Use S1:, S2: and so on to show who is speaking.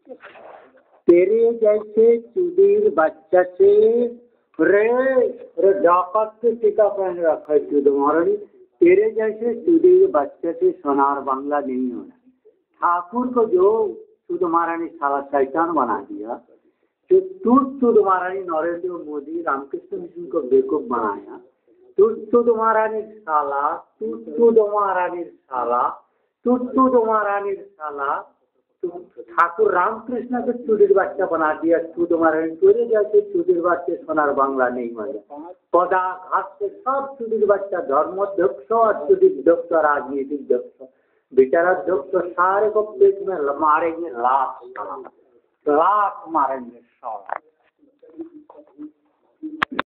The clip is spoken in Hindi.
S1: तेरे जैसे चुदीर बच्चा से रे रे डाकत के टीका पहन रखा है चुद महारानी। तेरे जैसे चुदीर बच्चे से सोनार बांग्ला नहीं होना। ठाकुर को जो चुद महारानी साला शैतान बना दिया, जो तू चुद महारानी नरेंद्र मोदी रामकृष्ण मिशन को बेवकूफ बनाया, तू चुद महारानी साला, तू चुद महारानी साला, तू चुद महारानी साला, ठाकुर रामकृष्ण को चुदीर बच्चा बना दिया। चुद महारानी तेरे जैसे चुदीर बच्चे सोनार बांग्ला नहीं मारे। पदा घाट से सब चुदीर बच्चा धर्मोध्यक्ष और चुदीर दक्ष राजनीतिक दक्ष बेचारा दक्ष सारे को पेट में मारेंगे, लाख मारेंगे साला।